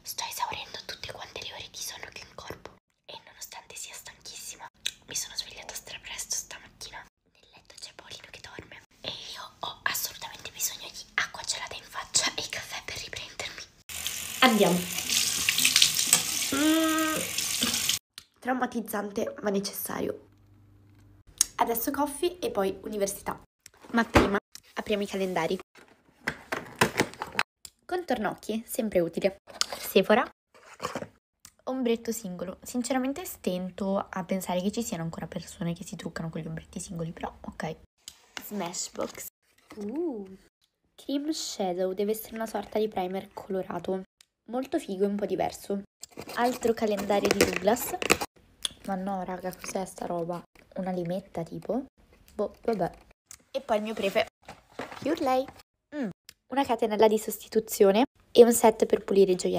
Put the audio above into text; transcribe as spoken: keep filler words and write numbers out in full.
Sto esaurendo tutte quante le ore di sonno che ho in corpo e nonostante sia stanchissima, mi sono svegliata strapresto stamattina. Nel letto c'è Paolino che dorme e io ho assolutamente bisogno di acqua gelata in faccia e caffè per riprendermi. Andiamo. Mm. Traumatizzante ma necessario. Adesso coffee e poi università. Ma prima apriamo i calendari. Contorno occhi, sempre utile. Sephora. Ombretto singolo. Sinceramente stento a pensare che ci siano ancora persone che si truccano con gli ombretti singoli, però ok. Smashbox. Uh. Cream Shadow, deve essere una sorta di primer colorato. Molto figo e un po' diverso. Altro calendario di Douglas. Ma no, raga, cos'è sta roba? Una limetta tipo? Boh, vabbè. E poi il mio prefe. Pure lei. Mm. Una catenella di sostituzione e un set per pulire i gioielli.